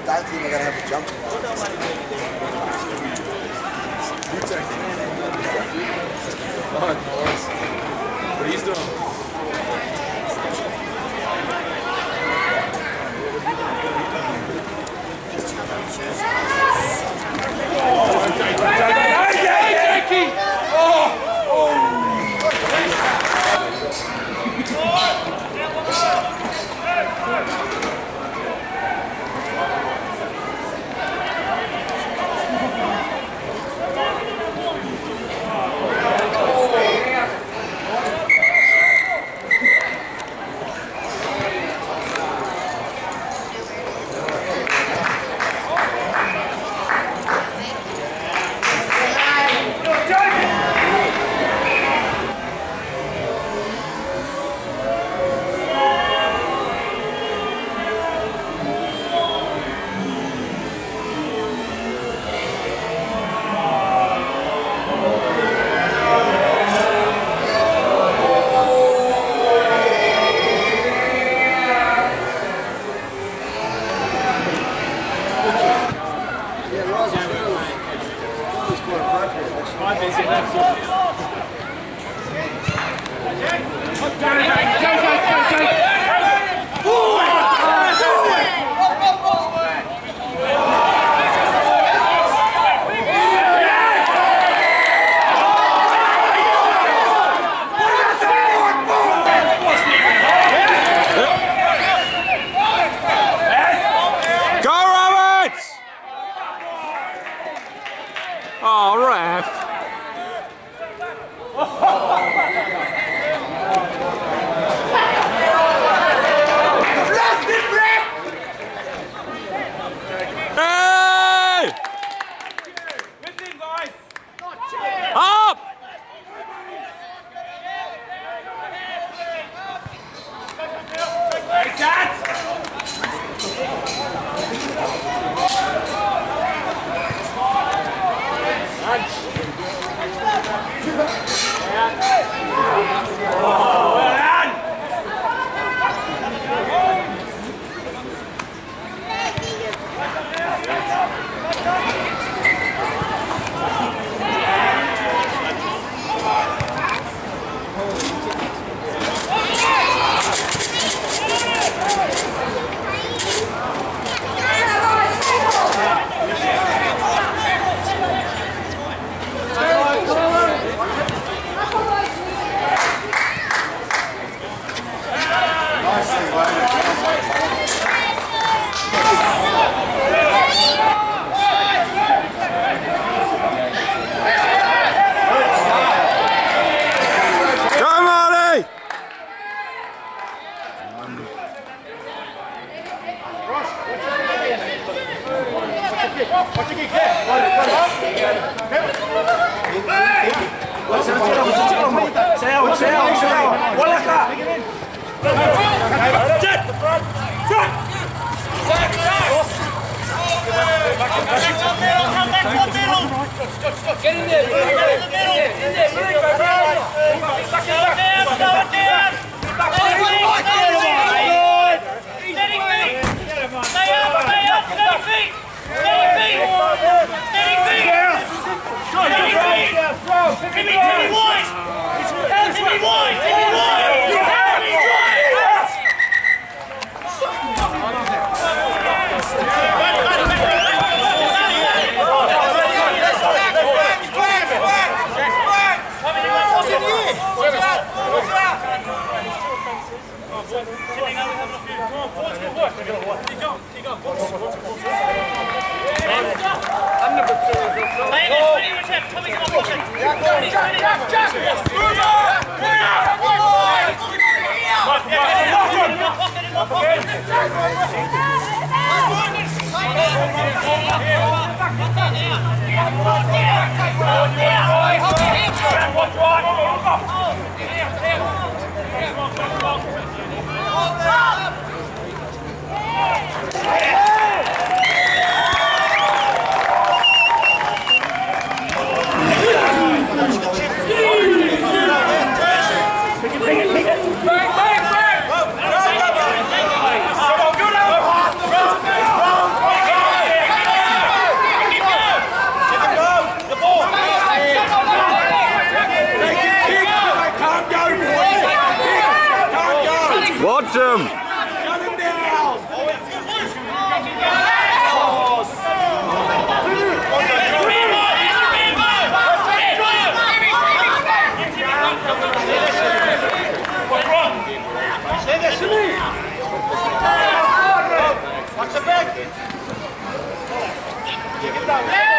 don't think we're going to have a jump. What he's doing? Oh, ref! Hey! Lifting, guys! Up! Take that! Get in there! him! Shut him down! Watch the back! Get down!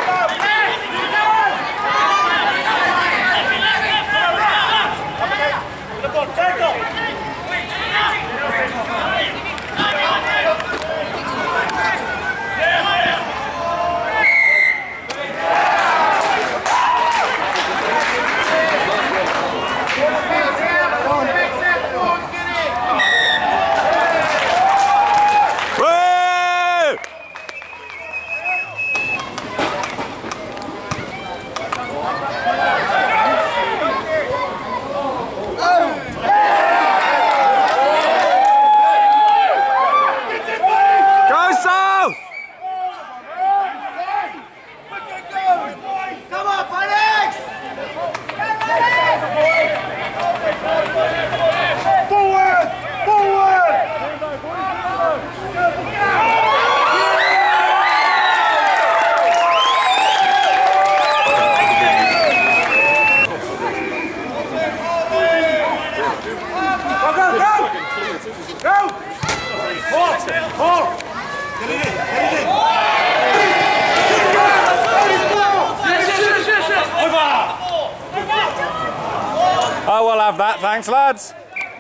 I will have that, thanks lads.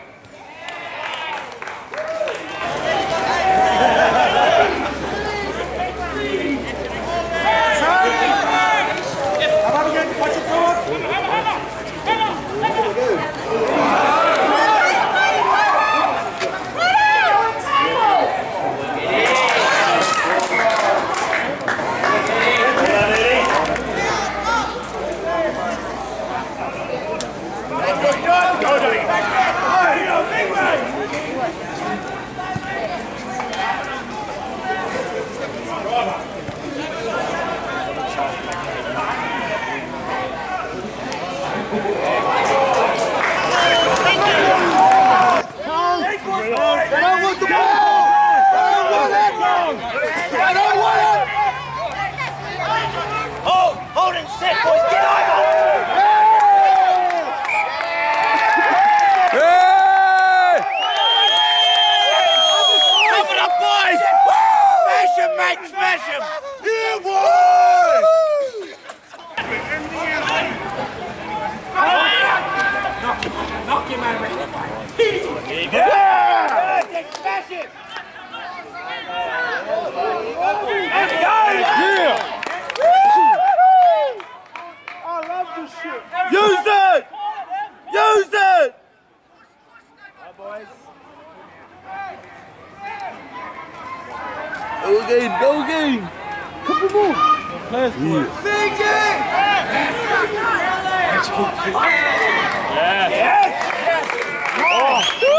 Go again! Couple more! Players more! Yes! Oh!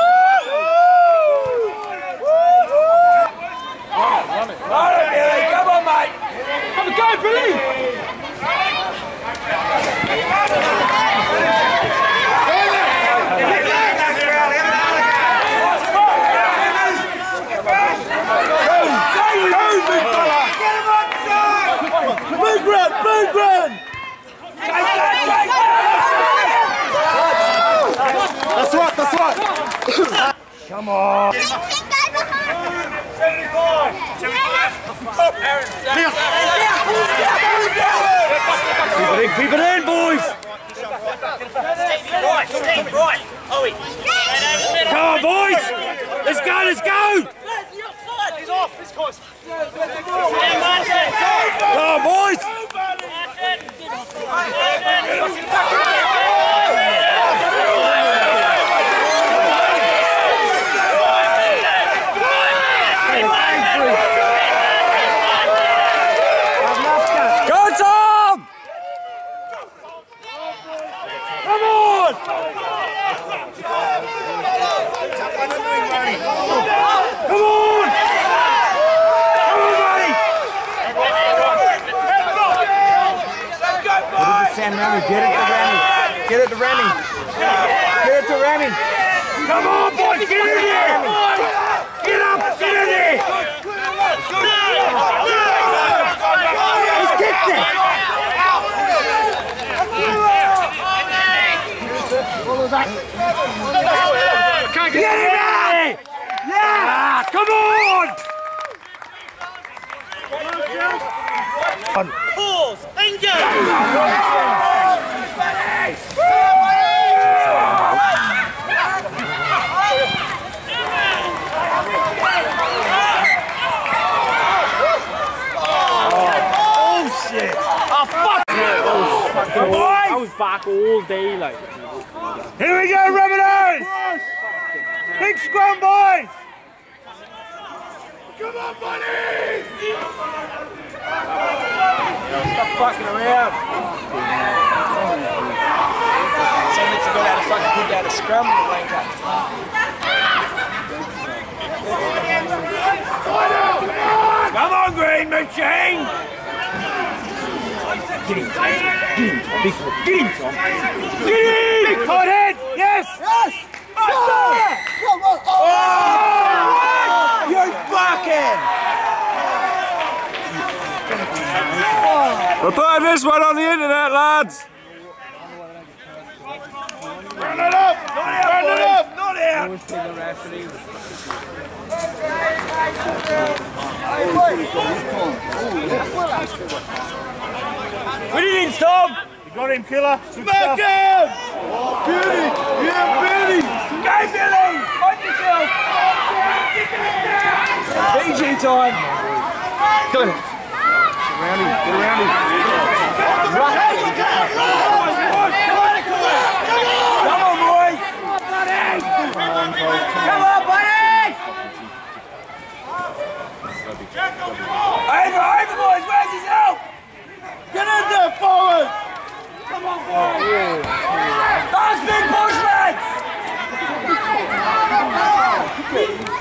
Run it, Billy! Come on, mate! Have a go, Billy! Big run! That's right! Come on! 75! Keep it in, boys! Steve, right! Come on, boys! Let's go! He's off, this course! Come on, boys! Go, Tom! Come on! Come on! Sam Remy, get it to Remy. Get it to Remy. Get it to Remy. Come on, boys, get in here! Get up, get in here! He's kicked it! Get in there! Yeah! Come on! Pause! Engage! I was back all day, like. Here we go, Rabbitohs! Big scrum, boys! Come on, buddy! Stop fucking around. Someone forgot how to fucking put down a scrum with a blanket. Come on, Green Machine! Get in, Tom. Get in, Tom. Big Tom. Get in! Big pothead! Yes! Yes! Come on! Oh! You're bucking! We're putting this one on the internet, lads! Run it up! Not out, Run it up! Not out! Put it in, Tom! You got him, killer. Smack him! Oh, Billy! Yeah, Billy! Go, Billy! On yourself! PG time! Go! Get around him! Get around him! Come on, boys! Come on, buddy! Over, boys! Where's his help? Get in there, forward! Come on, boys! Last big push, lads!